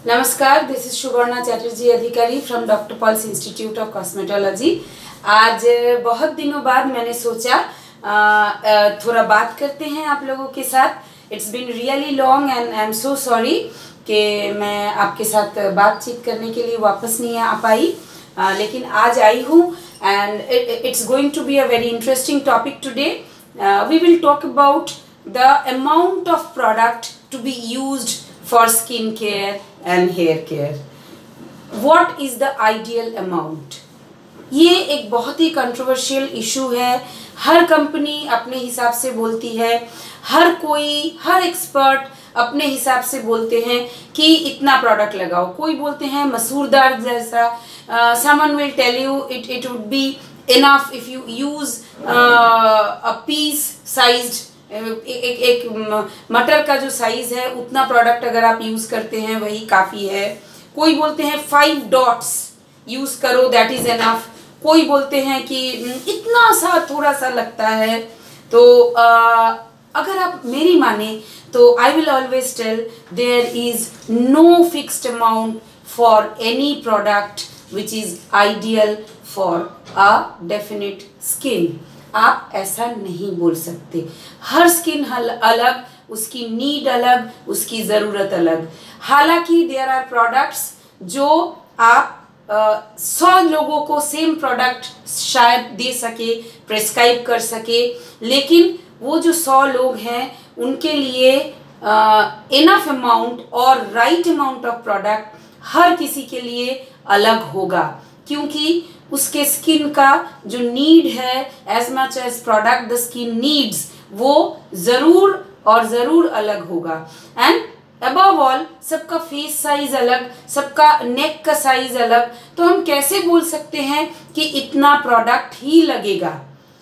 नमस्कार, this is Suvarna Chatterjee Adhikari from doctor Paul's institute of cosmetology. आज बहुत दिनों बाद मैंने सोचा थोड़ा बात करते हैं आप लोगों के साथ। It's been really long and I am so sorry कि मैं आपके साथ बातचीत करने के लिए वापस नहीं आ पाई, लेकिन आज आई हूँ and it's going to be a very interesting topic today. We will talk about the amount of product to be used for skin care and hair care. What is the ideal amount? ये एक बहुत ही controversial issue है। हर company अपने हिसाब से बोलती है, हर expert अपने हिसाब से बोलते हैं कि इतना प्रोडक्ट लगाओ। कोई बोलते हैं मसूर दाल जैसा, someone will tell you it would be enough if you use a piece sized एक मटर का जो साइज है उतना प्रोडक्ट अगर आप यूज करते हैं वही काफी है। कोई बोलते हैं 5 डॉट्स यूज करो, दैट इज एनफ। कोई बोलते हैं कि इतना सा थोड़ा सा लगता है। तो अगर आप मेरी माने तो I will always tell there is no fixed amount for any product which is ideal for a definite skin. आप ऐसा नहीं बोल सकते। हर स्किन अलग, उसकी नीड अलग, उसकी ज़रूरत अलग। हालांकि देयर आर प्रोडक्ट्स जो आप 100 लोगों को सेम प्रोडक्ट शायद दे सके, प्रेस्क्राइब कर सके, लेकिन वो जो 100 लोग हैं उनके लिए इनफ अमाउंट और राइट अमाउंट ऑफ प्रोडक्ट हर किसी के लिए अलग होगा, क्योंकि उसके स्किन का जो नीड है as much as product the skin needs वो ज़रूर अलग होगा। एंड अबव ऑल सबका फेस साइज अलग, सबका नेक का साइज अलग, तो हम कैसे बोल सकते हैं कि इतना प्रोडक्ट ही लगेगा।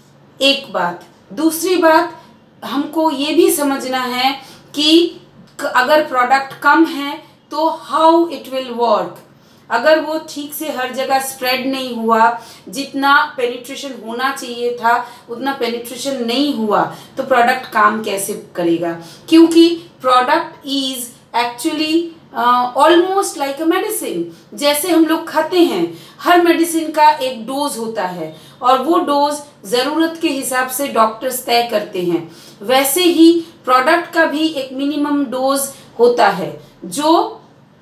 एक बात। दूसरी बात, हमको ये भी समझना है कि अगर प्रोडक्ट कम है तो हाउ इट विल वर्क। अगर वो ठीक से हर जगह स्प्रेड नहीं हुआ, जितना पेनिट्रेशन होना चाहिए था उतना पेनिट्रेशन नहीं हुआ, तो प्रोडक्ट काम कैसे करेगा। क्योंकि product is actually almost like a medicine. जैसे हम लोग खाते हैं, हर मेडिसिन का एक डोज होता है और वो डोज ज़रूरत के हिसाब से डॉक्टर्स तय करते हैं। वैसे ही प्रोडक्ट का भी एक मिनिमम डोज होता है जो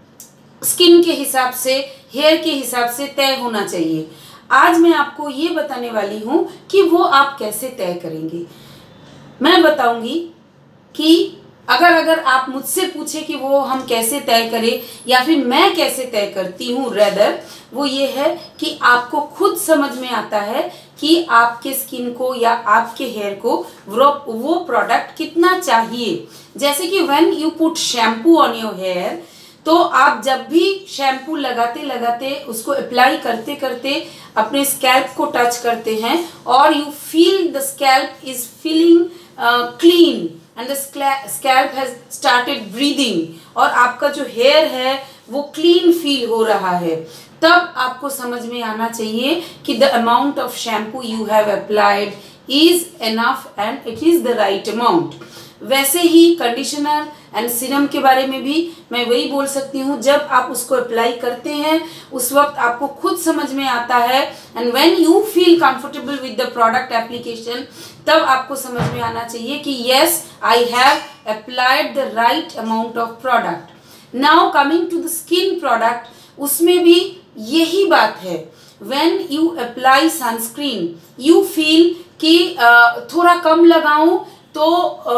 स्किन के हिसाब से, हेयर के हिसाब से तय होना चाहिए। आज मैं आपको ये बताने वाली हूँ कि वो आप कैसे तय करेंगे। मैं बताऊंगी कि अगर आप मुझसे पूछे कि वो हम कैसे तय करें या फिर मैं कैसे तय करती हूँ, रेदर वो ये है कि आपको खुद समझ में आता है कि आपके स्किन को या आपके हेयर को वो प्रोडक्ट कितना चाहिए। जैसे कि when you put shampoo on your hair, तो आप जब भी शैम्पू लगाते लगाते उसको अप्लाई करते करते अपने स्कैल्प को टच करते हैं और you feel the scalp is feeling clean and the scalp has started breathing और आपका जो हेयर है वो क्लीन फील हो रहा है, तब आपको समझ में आना चाहिए कि the amount of shampoo you have applied is enough and it is the right amount. वैसे ही कंडीशनर एंड सीरम के बारे में भी मैं वही बोल सकती हूँ। जब आप उसको अप्लाई करते हैं उस वक्त आपको खुद समझ में आता है and when you feel comfortable with the product application, तब आपको समझ में आना चाहिए कि yes I have applied the right amount of product. Now coming to the skin product, उसमें भी यही बात है। When you apply sunscreen you feel कि थोड़ा कम लगाऊं तो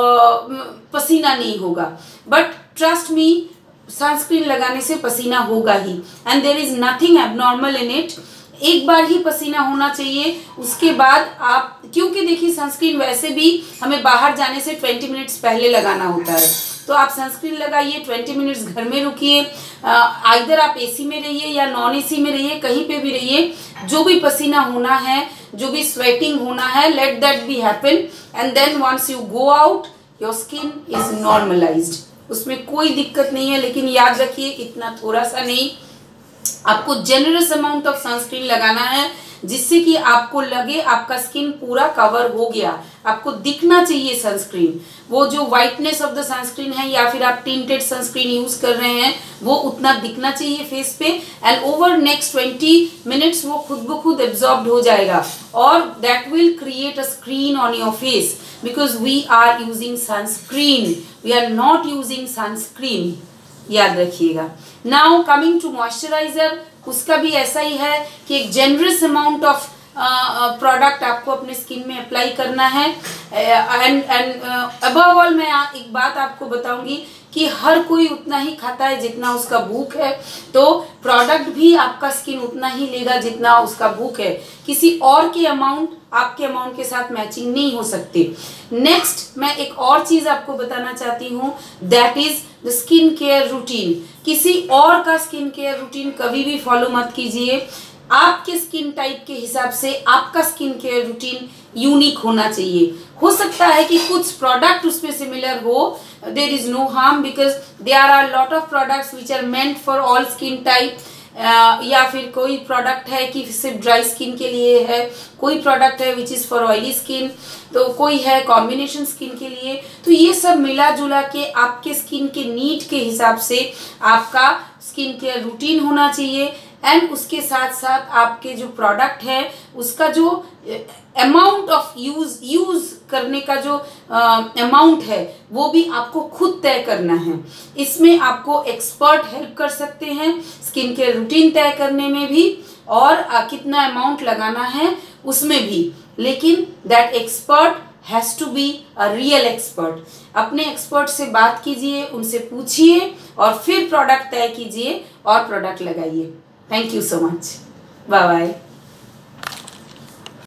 पसीना नहीं होगा, बट ट्रस्ट मी सनस्क्रीन लगाने से पसीना होगा ही and there is nothing abnormal in it. एक बार ही पसीना होना चाहिए, उसके बाद आप, क्योंकि देखिए सनस्क्रीन वैसे भी हमें बाहर जाने से 20 मिनट्स पहले लगाना होता है, तो आप सनस्क्रीन लगाइए, 20 मिनट्स घर में रुकिए, आइदर आप एसी में रहिए या नॉन एसी में रहिए, कहीं पे भी रहिए, जो भी पसीना होना है, जो भी स्वेटिंग होना है, let that be happen and then once you go out your skin is normalized. उसमें कोई दिक्कत नहीं है, लेकिन याद रखिए इतना थोड़ा सा नहीं, आपको जेनरस अमाउंट ऑफ सनस्क्रीन लगाना है जिससे कि आपको लगे आपका स्किन पूरा कवर हो गया, आपको दिखना चाहिए सनस्क्रीन। वो जो वाइटनेस ऑफ द सनस्क्रीन है या फिर आप टिंटेड सनस्क्रीन यूज कर रहे हैं वो उतना दिखना चाहिए फेस पे, एंड ओवर नेक्स्ट 20 मिनट्स वो खुद ब खुद एब्जॉर्ब हो जाएगा और that will create a screen on your face because we are using sunscreen, we are not using sunscreen, याद रखिएगा। नाउ कमिंग टू मॉइस्चराइजर, उसका भी ऐसा ही है कि एक जेनरस अमाउंट ऑफ प्रोडक्ट आपको अपने स्किन में अप्लाई करना है। एंड अबव ऑल मैं एक बात आपको बताऊंगी कि हर कोई उतना ही खाता है जितना उसका भूख है, तो प्रोडक्ट भी आपका स्किन उतना ही लेगा जितना उसका भूख है। किसी और के अमाउंट आपके अमाउंट के साथ मैचिंग नहीं हो सकती। नेक्स्ट मैं एक और चीज आपको बताना चाहती हूँ, that is the skin care routine. किसी और का स्किन केयर रूटीन कभी भी फॉलो मत कीजिए, आपके स्किन टाइप के हिसाब से आपका स्किन केयर रूटीन यूनिक होना चाहिए। हो सकता है कि कुछ प्रोडक्ट उसमें सिमिलर हो, there is no harm because there are lot of products which are meant for all skin type, या फिर कोई प्रोडक्ट है कि सिर्फ ड्राई स्किन के लिए है, कोई प्रोडक्ट है which is for oily skin, तो कोई है कॉम्बिनेशन स्किन के लिए। तो ये सब मिला जुला के आपके स्किन के नीड के हिसाब से आपका स्किन केयर रूटीन होना चाहिए, एंड उसके साथ साथ आपके जो प्रोडक्ट है उसका जो अमाउंट ऑफ यूज करने का जो अमाउंट है वो भी आपको खुद तय करना है। इसमें आपको एक्सपर्ट हेल्प कर सकते हैं स्किन केयर रूटीन तय करने में भी, और कितना अमाउंट लगाना है उसमें भी, लेकिन that expert has to be a real expert. अपने एक्सपर्ट से बात कीजिए, उनसे पूछिए और फिर प्रोडक्ट तय कीजिए और प्रोडक्ट लगाइए। Thank you so much, bye bye.